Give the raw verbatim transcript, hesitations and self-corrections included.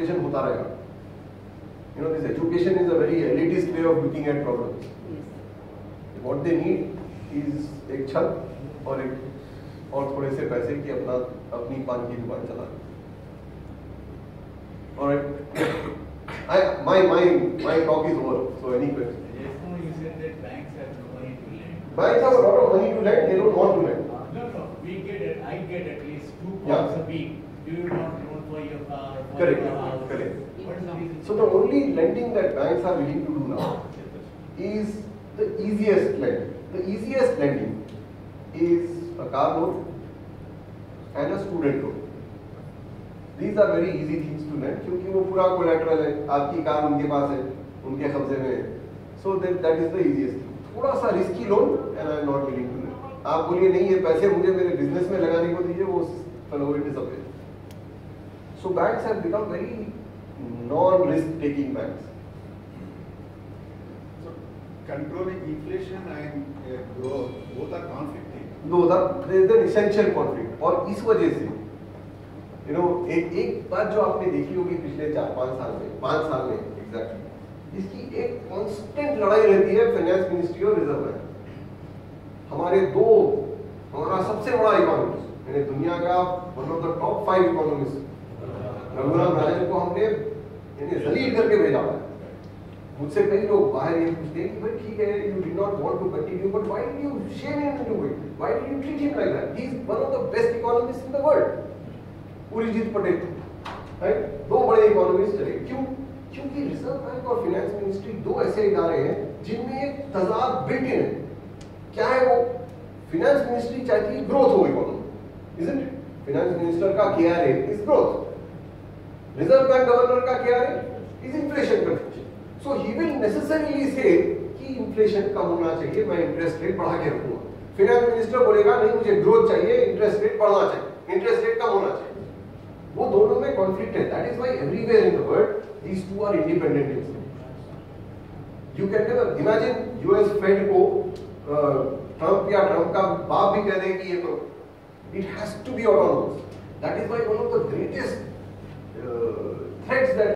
exploitation होता रहेगा. You know, this education is a very elitist way of looking at problems. What they need is एक छत और एक और थोड़े से पैसे की अपना अपनी पान की दुकान चला. Alright. I my my my talk is over. So any question? Yes, no, you said that banks have no money to lend. Banks have a lot of money to lend. They don't want to lend. No, no, we get it. I get at least two calls Yeah. a week. Do you not loan for your car? For Correct. Your house? Correct. What is the reason? So the only lending that banks are willing to do now is the easiest lending. The easiest lending is a car loan and a student loan. These are very easy things to lend क्योंकि वो पूरा collateral है, आपकी car उनके पास है, उनके कब्जे में है. So that that is the easiest thing. थोड़ा सा risky loan and I am not willing to lend. आप बोलिए नहीं ये पैसे मुझे मेरे business में लगाने को दीजिए, वो fellow it is away. So banks have become very non-risk taking banks. So controlling inflation and uh, growth both are conflicting. Those are there is an essential conflict. और इस वजह से you know एक एक बात जो आपने देखी होगी पिछले चार पाँच साल में पाँच साल में एग्जैक्टली इसकी एक कांस्टेंट लड़ाई रहती है फाइनेंस मिनिस्ट्री और रिजर्व बैंक. हमारे दो हमारा सबसे बड़ा इकोनॉमिस्ट यानी दुनिया का one of the top five economist Raghuram Rajan को हमने यानी जलील करके भेजा हुआ है. मुझसे कई लोग बाहर ये पूछते हैं कि भाई ठीक है you did not want to continue but why did you shame him into it, why did you treat him like that, he is one of the best economist in the world. Urjit Patel, right, दो बड़े economist चले. क्यों? क्योंकि reserve bank और finance ministry दो ऐसे इदारे हैं जिनमें एक तजाद बिल्ट इन है. क्या है वो? फाइनेंस मिनिस्ट्री चाहती है ग्रोथ हो economy, isn't it? Finance minister का KRA is growth, reserve bank governor का KRA is inflation control. So he will necessarily say कि इन्फ्लेशन कम होना चाहिए, मैं इंटरेस्ट रेट बढ़ा के रखूंगा. फाइनेंस मिनिस्टर बोलेगा नहीं मुझे ग्रोथ चाहिए, इंटरेस्ट रेट बढ़ना चाहिए, इंटरेस्ट रेट कम होना चाहिए. वो दोनों में कॉन्फ्लिक्ट है. That is why everywhere in the world these two are independent institutions. You can never imagine U S Fed को ट्रम्प या ट्रम्प का बाप भी कह दे कि ये करो. It has to be autonomous. That is why one of the greatest uh, threats that